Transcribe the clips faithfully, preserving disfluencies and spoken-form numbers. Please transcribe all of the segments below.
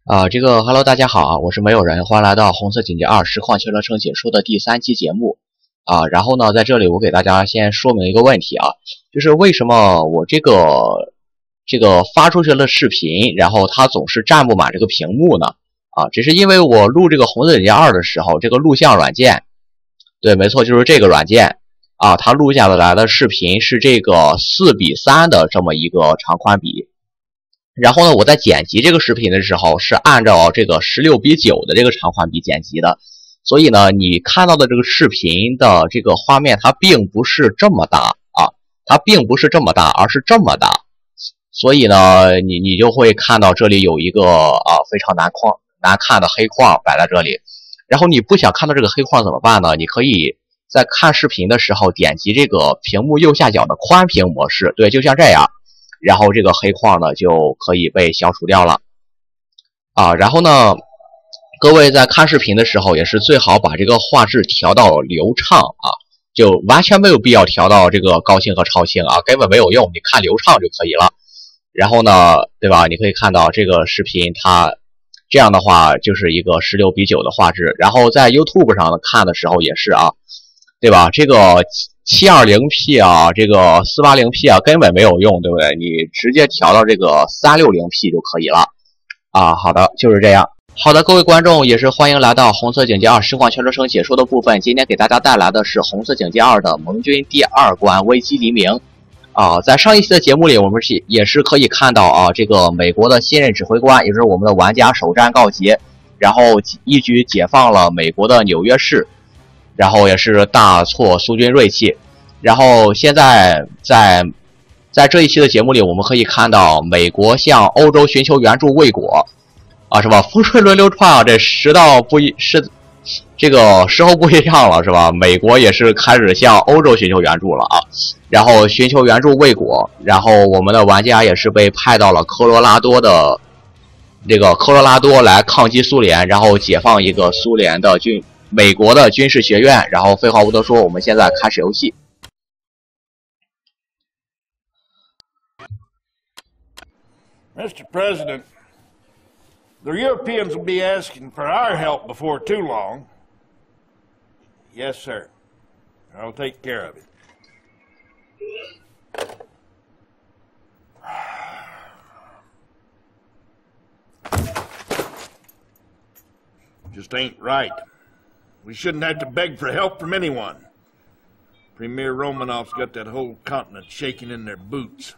啊，这个 Hello， 大家好啊，我是没有人，欢迎来到红色警戒二实况全流程解说的第三期节目啊。然后呢，在这里我给大家先说明一个问题啊，就是为什么我这个这个发出去的视频，然后它总是占不满这个屏幕呢？啊，这是因为我录这个红色警戒二的时候，这个录像软件，对，没错，就是这个软件啊，它录下来的视频是这个四比三的这么一个长宽比。然后呢，我在剪辑这个视频的时候是按照这个十六比九的这个长宽比剪辑的，所以呢，你看到的这个视频的这个画面它并不是这么大啊，它并不是这么大，而是这么大。所以呢，你你就会看到这里有一个啊非常难框难看的黑框摆在这里。然后你不想看到这个黑框怎么办呢？你可以在看视频的时候点击这个屏幕右下角的宽屏模式，对，就像这样。然后这个黑框呢就可以被消除掉了啊。然后呢，各位在看视频的时候也是最好把这个画质调到流畅啊，就完全没有必要调到这个高清和超清啊，根本没有用，你看流畅就可以了。然后呢，对吧？你可以看到这个视频它这样的话就是一个十六比九的画质，然后在 YouTube 上看的时候也是啊，对吧？这个七二零 P 啊，这个四八零 P 啊，根本没有用，对不对？你直接调到这个三六零 P 就可以了啊。好的，就是这样。好的，各位观众也是欢迎来到红色警戒二实况全流程解说的部分。今天给大家带来的是红色警戒二的盟军第二关危机黎明啊。在上一期的节目里，我们是也是可以看到啊，这个美国的新任指挥官，也就是我们的玩家首战告捷，然后一举解放了美国的纽约市。然后也是大挫苏军锐气，然后现在在在这一期的节目里，我们可以看到美国向欧洲寻求援助未果，啊，是吧？风水轮流转啊，这时到不一是这个时候不一样了，是吧？美国也是开始向欧洲寻求援助了啊，然后寻求援助未果，然后我们的玩家也是被派到了科罗拉多的这个科罗拉多来抗击苏联，然后解放一个苏联的军。美国的军事学院，然后废话不多说，我们现在开始游戏。 Mister President, the Europeans will be asking for our help before too long. Yes, sir. I'll take care of it. Just ain't right. We shouldn't have to beg for help from anyone. Premier Romanov's got that whole continent shaking in their boots.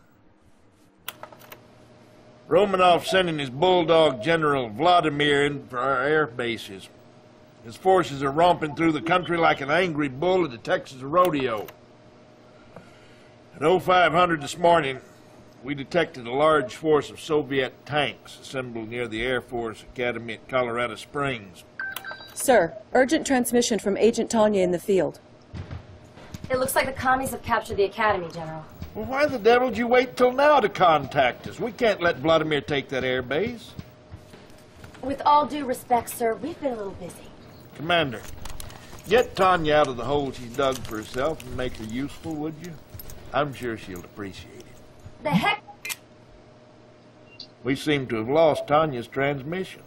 Romanov's sending his bulldog General Vladimir in for our air bases. His forces are romping through the country like an angry bull at the Texas rodeo. At oh five hundred this morning, we detected a large force of Soviet tanks assembled near the Air Force Academy at Colorado Springs. Sir, urgent transmission from Agent Tanya in the field. It looks like the commies have captured the academy, General. Well, why the devil did you wait till now to contact us? We can't let Vladimir take that air base. With all due respect, sir, we've been a little busy. Commander, get Tanya out of the hole she's dug for herself and make her useful, would you? I'm sure she'll appreciate it. The heck? We seem to have lost Tanya's transmission.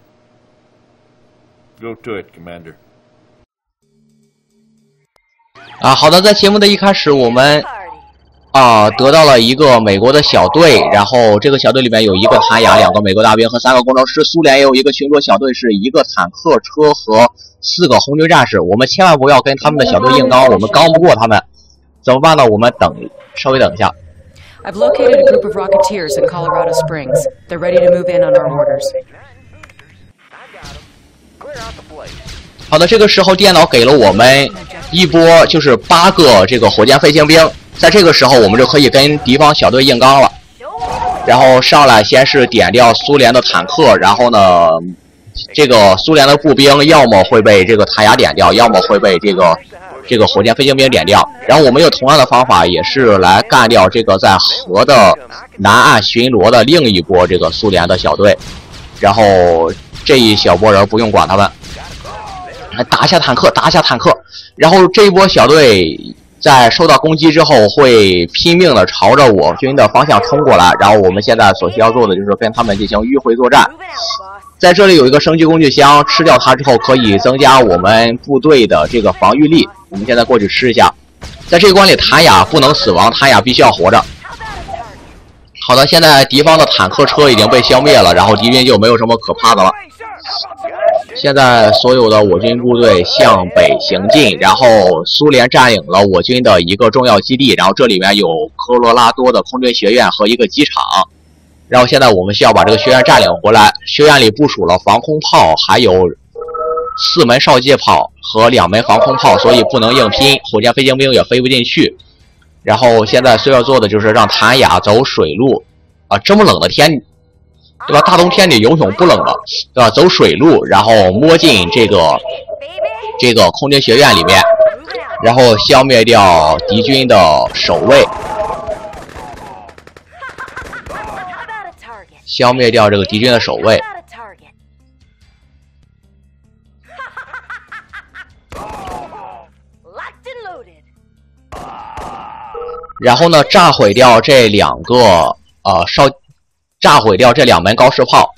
Go to it, Commander. 啊，好的，在节目的一开始，我们啊得到了一个美国的小队，然后这个小队里面有一个弹牙、两个美国大兵和三个工程师。苏联也有一个巡逻小队，是一个坦克车和四个红军战士。我们千万不要跟他们的小队硬刚，我们刚不过他们，怎么办呢？我们等，稍微等一下。 I've located a group of Rocketeers in Colorado Springs. They're ready to move in on our orders. 好的，这个时候电脑给了我们一波，就是八个这个火箭飞行兵，在这个时候我们就可以跟敌方小队硬刚了。然后上来先是点掉苏联的坦克，然后呢，这个苏联的步兵要么会被这个弹牙点掉，要么会被这个这个火箭飞行兵点掉。然后我们用同样的方法，也是来干掉这个在河的南岸巡逻的另一波这个苏联的小队。然后这一小波人不用管他们。打一下坦克，打一下坦克，然后这一波小队在受到攻击之后会拼命的朝着我军的方向冲过来，然后我们现在所需要做的就是跟他们进行迂回作战。 在这里有一个升级工具箱，吃掉它之后可以增加我们部队的这个防御力。我们现在过去吃一下。在这个关里，谭雅不能死亡，谭雅必须要活着。好的，现在敌方的坦克车已经被消灭了，然后敌军就没有什么可怕的了。现在所有的我军部队向北行进，然后苏联占领了我军的一个重要基地，然后这里面有科罗拉多的空军学院和一个机场。然后现在我们需要把这个学院占领回来。学院里部署了防空炮，还有四门哨戒炮和两门防空炮，所以不能硬拼，火箭飞行兵也飞不进去。然后现在需要做的就是让谭雅走水路啊，这么冷的天，对吧？大冬天里游泳不冷的，对吧？走水路，然后摸进这个这个空军学院里面，然后消灭掉敌军的守卫，消灭掉这个敌军的守卫。然后呢，炸毁掉这两个呃烧，炸毁掉这两门高射炮。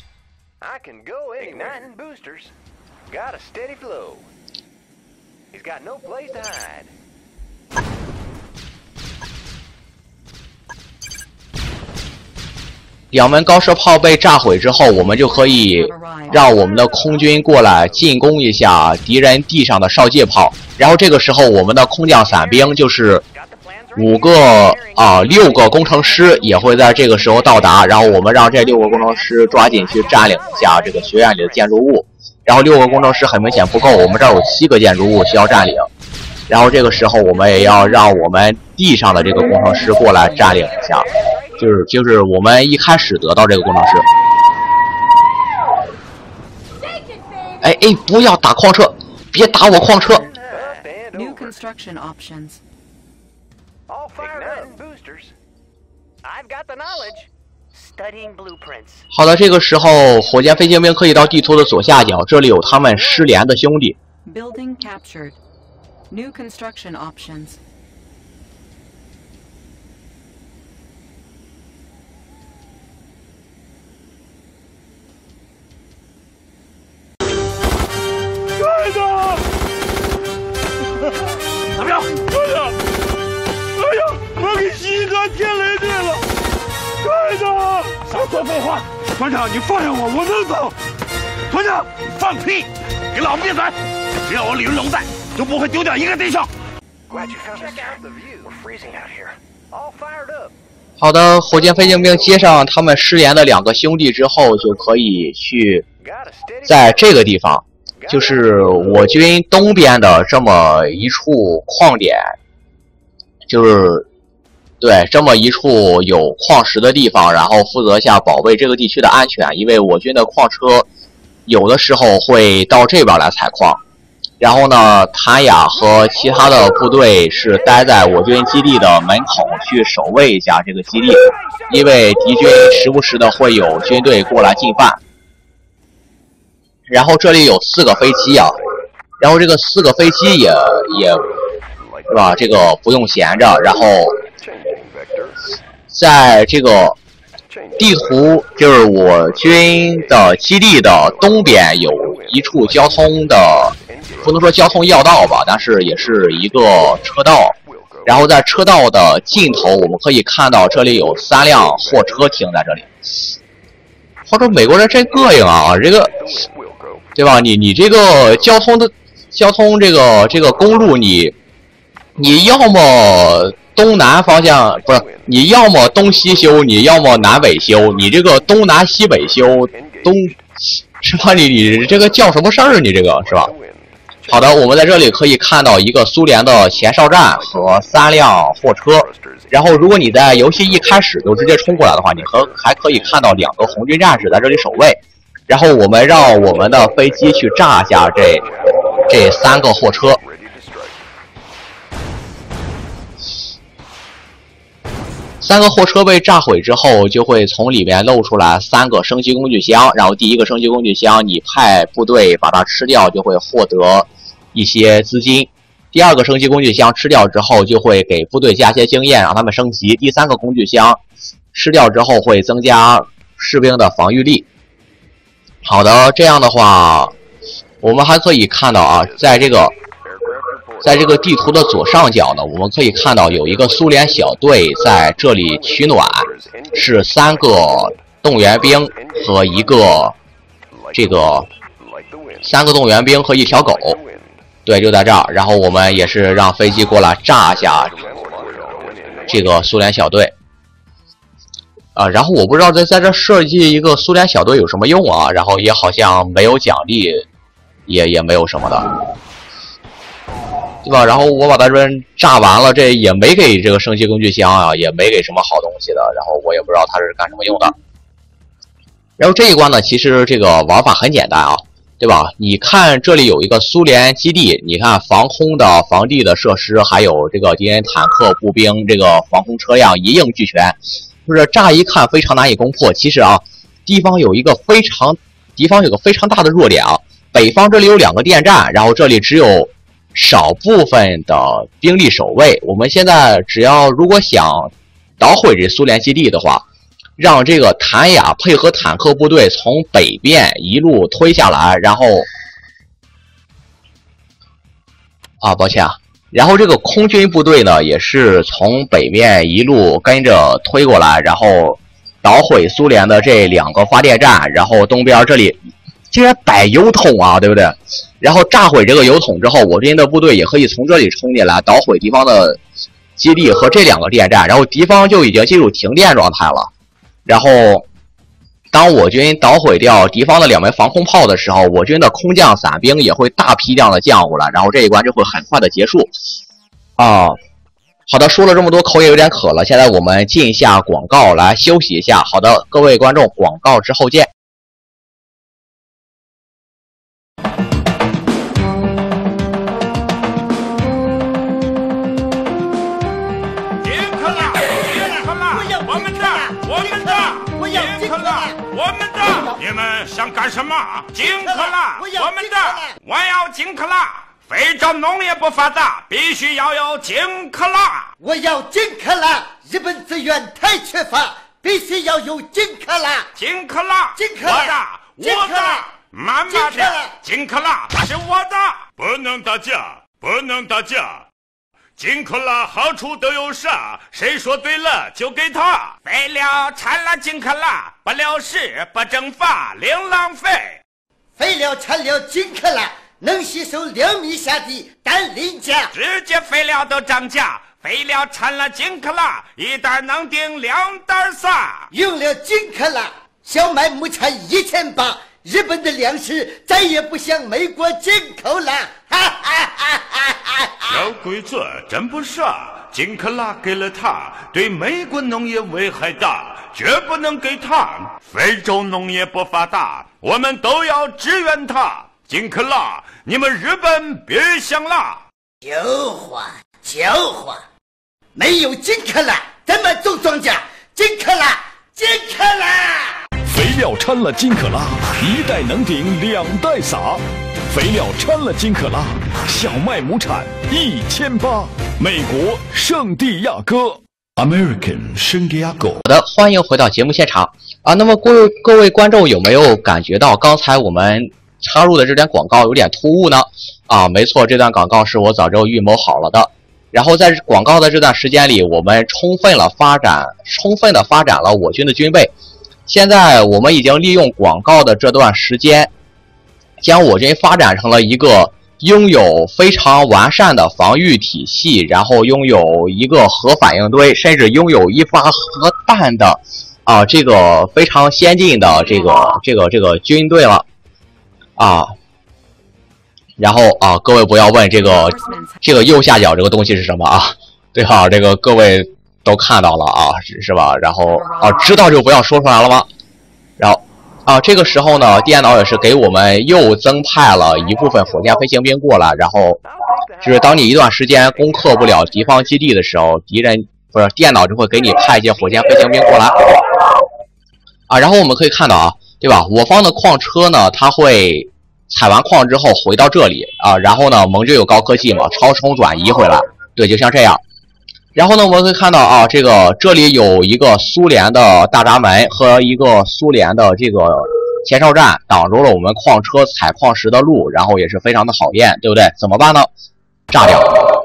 两门高射炮被炸毁之后，我们就可以让我们的空军过来进攻一下敌人地上的哨戒炮。然后这个时候，我们的空降伞兵就是五个啊、呃、六个工程师也会在这个时候到达。然后我们让这六个工程师抓紧去占领一下这个学院里的建筑物。然后六个工程师很明显不够，我们这儿有七个建筑物需要占领。然后这个时候，我们也要让我们地上的这个工程师过来占领一下。就是就是我们一开始得到这个工程师，哎哎，不要打矿车，别打我矿车。 New construction options. All fired up. Boosters. I've got the knowledge. Studying blueprints. 好的，这个时候火箭飞行兵可以到地图的左下角，这里有他们失联的兄弟。 Building captured. New construction options. Get 少说废话！团长，你放下我，我能走。团长，放屁！给老子闭嘴！只要我李云龙在，就不会丢掉一个弟兄。 好的，火箭飞行兵接上他们失联的两个兄弟之后，就可以去在这个地方，就是我军东边的这么一处矿点，就是。对，这么一处有矿石的地方，然后负责一下保卫这个地区的安全，因为我军的矿车有的时候会到这边来采矿。然后呢，谭雅和其他的部队是待在我军基地的门口去守卫一下这个基地，因为敌军时不时的会有军队过来进犯。然后这里有四个飞机啊，然后这个四个飞机也也是吧，这个不用闲着，然后。在这个地图，就是我军的基地的东边有一处交通的，不能说交通要道吧，但是也是一个车道。然后在车道的尽头，我们可以看到这里有三辆货车停在这里。或者美国人真膈应啊，这个，对吧？你你这个交通的交通这个这个公路，你你要么。东南方向不是，你要么东西修，你要么南北修，你这个东南西北修，东是吧？你你这个叫什么事儿？你这个是吧？好的，我们在这里可以看到一个苏联的前哨站和三辆货车。然后，如果你在游戏一开始就直接冲过来的话，你和还可以看到两个红军战士在这里守卫。然后我们让我们的飞机去炸下这这三个货车。三个货车被炸毁之后，就会从里面露出来三个升级工具箱。然后第一个升级工具箱，你派部队把它吃掉，就会获得一些资金。第二个升级工具箱吃掉之后，就会给部队加些经验，让他们升级。第三个工具箱吃掉之后，会增加士兵的防御力。 好的，这样的话，我们还可以看到啊，在这个，在这个地图的左上角呢，我们可以看到有一个苏联小队在这里取暖，是三个动员兵和一个这个三个动员兵和一条狗，对，就在这儿。然后我们也是让飞机过来炸一下这个苏联小队。啊，然后我不知道在在这设计一个苏联小队有什么用啊？然后也好像没有奖励，也也没有什么的，对吧？然后我把它这边炸完了，这也没给这个升级工具箱啊，也没给什么好东西的。然后我也不知道它是干什么用的。然后这一关呢，其实这个玩法很简单啊，对吧？你看这里有一个苏联基地，你看防空的、防地的设施，还有这个敌人坦克、步兵，这个防空车辆一应俱全。就是乍一看非常难以攻破，其实啊，敌方有一个非常，敌方有个非常大的弱点啊。北方这里有两个电站，然后这里只有少部分的兵力守卫。我们现在只要如果想捣毁这苏联基地的话，让这个谭雅配合坦克部队从北边一路推下来，然后啊，抱歉啊。然后这个空军部队呢，也是从北面一路跟着推过来，然后捣毁苏联的这两个发电站，然后东边这里竟然摆油桶啊，对不对？然后炸毁这个油桶之后，我这边的部队也可以从这里冲进来，捣毁敌方的基地和这两个电站，然后敌方就已经进入停电状态了。然后当我军捣毁掉敌方的两枚防空炮的时候，我军的空降伞兵也会大批量的降过来，然后这一关就会很快的结束。啊，好的，说了这么多，口也有点渴了，现在我们进一下广告来休息一下。好的，各位观众，广告之后见。 你们想干什么？金克拉，我们的，我要金克拉。非洲农业不发达，必须要有金克拉。 我要金克拉，日本资源太缺乏，必须要有金克拉。 金克拉， 金克拉， 我的，我的，慢慢的，金克拉是我的， 不能打架，不能打架。金克拉好处都有啥？谁说对了就给他。 废料掺了金克拉，不流失，不蒸发，零浪费。 废料掺了金克拉，能吸收两米下地，但磷价直接废料都涨价。废料掺了金克拉，一袋能顶两袋仨。 用了金克拉，小麦亩产一千八，日本的粮食再也不向美国进口了。哈哈哈哈哈！ 小鬼子真不傻，金克拉给了他，对美国农业危害大，绝不能给他。非洲农业不发达，我们都要支援他。金克拉，你们日本别想了。 狡猾，狡猾！没有金克拉怎么种庄稼？金克拉，金克拉！ 肥料掺了金克拉，一袋能顶两袋撒。肥料掺了金克拉，小麦亩产一千八。美国圣地亚哥 ，American 圣地亚哥。 好的，欢迎回到节目现场啊。那么各位各位观众有没有感觉到刚才我们插入的这段广告有点突兀呢？啊，没错，这段广告是我早就预谋好了的。然后在广告的这段时间里，我们充分了发展，充分的发展了我军的军备。现在我们已经利用广告的这段时间，将我军发展成了一个拥有非常完善的防御体系，然后拥有一个核反应堆，甚至拥有一发核弹的啊，这个非常先进的这个这个这个军队了啊。然后啊，各位不要问这个这个右下角这个东西是什么啊？对吧？这个各位都看到了啊，是是吧？然后啊，知道就不要说出来了吗？然后啊，这个时候呢，电脑也是给我们又增派了一部分火箭飞行兵过来，然后就是当你一段时间攻克不了敌方基地的时候，敌人不是电脑就会给你派一些火箭飞行兵过来啊。然后我们可以看到啊，对吧？我方的矿车呢，它会采完矿之后回到这里啊，然后呢，盟军有高科技嘛，超充转移回来，对，就像这样。然后呢，我们可以看到啊，这个这里有一个苏联的大闸门和一个苏联的这个前哨站挡住了我们矿车采矿石的路，然后也是非常的讨厌，对不对？怎么办呢？炸掉。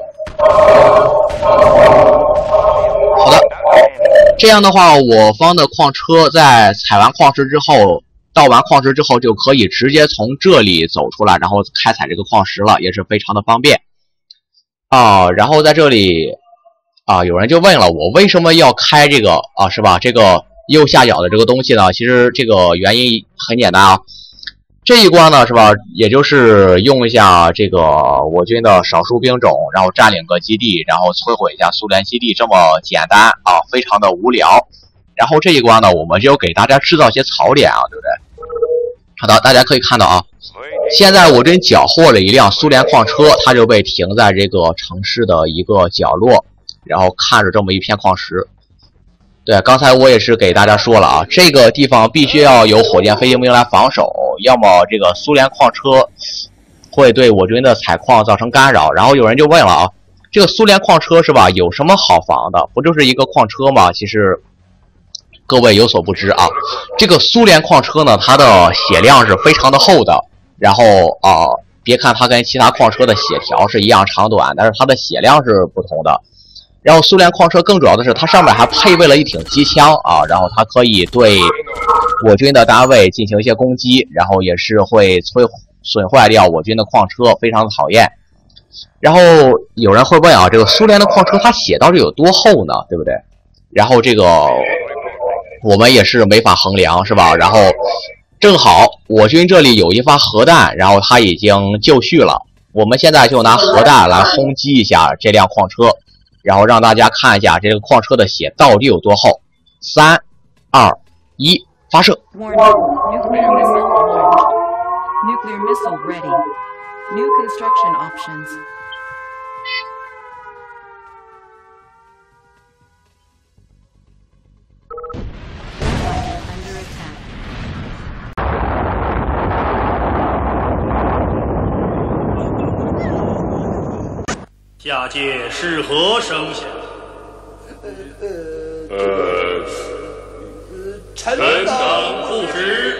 好的，这样的话，我方的矿车在采完矿石之后，倒完矿石之后，就可以直接从这里走出来，然后开采这个矿石了，也是非常的方便啊。然后在这里啊，有人就问了，我为什么要开这个啊？是吧？这个右下角的这个东西呢？其实这个原因很简单啊。这一关呢，是吧？也就是用一下这个我军的少数兵种，然后占领个基地，然后摧毁一下苏联基地，这么简单啊，非常的无聊。然后这一关呢，我们就给大家制造一些槽点啊，对不对？好的，大家可以看到啊，现在我真缴获了一辆苏联矿车，它就被停在这个城市的一个角落，然后看着这么一片矿石。对，刚才我也是给大家说了啊，这个地方必须要有火箭飞行兵来防守，要么这个苏联矿车会对我军的采矿造成干扰。然后有人就问了啊，这个苏联矿车是吧，有什么好防的？不就是一个矿车吗？其实各位有所不知啊，这个苏联矿车呢，它的血量是非常的厚的。然后啊、呃，别看它跟其他矿车的血条是一样长短，但是它的血量是不同的。然后苏联矿车更主要的是，它上面还配备了一挺机枪啊，然后它可以对我军的单位进行一些攻击，然后也是会摧损坏掉我军的矿车，非常的讨厌。然后有人会问啊，这个苏联的矿车它血到底有多厚呢？对不对？然后这个我们也是没法衡量，是吧？然后正好我军这里有一发核弹，然后它已经就绪了，我们现在就拿核弹来轰击一下这辆矿车。然后让大家看一下这个矿车的血到底有多厚。三、二、一，发射！ Warning, nuclear missile launched. Nuclear missile ready. New construction options. Under attack. 下界是何声响？ 呃， 臣等不知。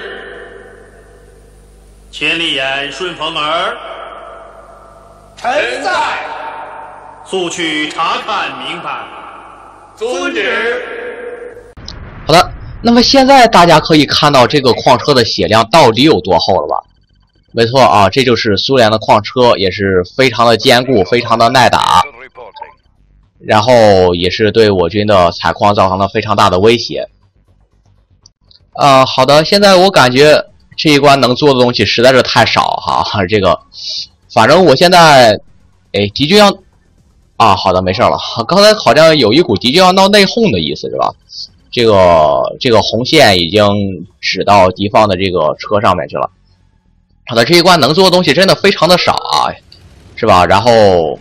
千里眼、顺风耳， 臣在。 速去查看明白。 遵旨。 好的，那么现在大家可以看到这个矿车的血量到底有多厚了吧？没错啊，这就是苏联的矿车，也是非常的坚固，非常的耐打，然后也是对我军的采矿造成了非常大的威胁。呃，好的，现在我感觉这一关能做的东西实在是太少哈，这个，反正我现在，哎，敌军要，啊，好的，没事了，刚才好像有一股敌军要闹内讧的意思是吧？这个这个红线已经指到敌方的这个车上面去了。好的，这一关能做的东西真的非常的少啊，是吧？然后，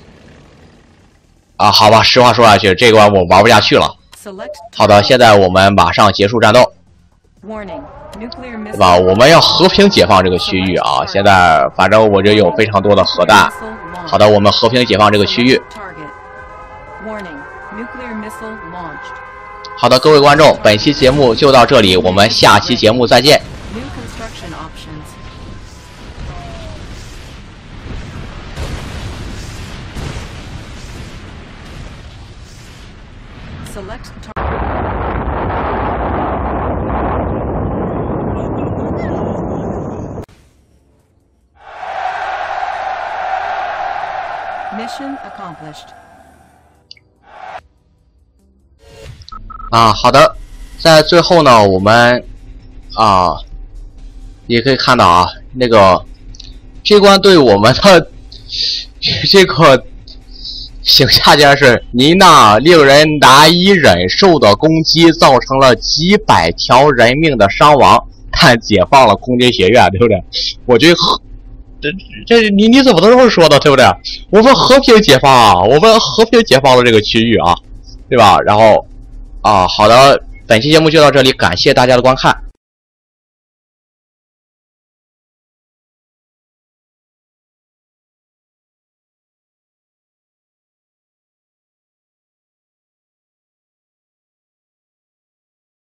啊，好吧，实话说下去，这一关我玩不下去了。好的，现在我们马上结束战斗，对吧？我们要和平解放这个区域啊！现在反正我这有非常多的核弹。好的，我们和平解放这个区域。好的，各位观众，本期节目就到这里，我们下期节目再见。 Select target. Mission accomplished. 啊，好的，在最后呢，我们啊也可以看到啊，那个这关对我们的这个形下件是您那令人难以忍受的攻击，造成了几百条人命的伤亡，但解放了空军学院，对不对？我觉得这这你你怎么这么说的，对不对？我们和平解放啊，我们和平解放了这个区域啊，对吧？然后啊，好的，本期节目就到这里，感谢大家的观看。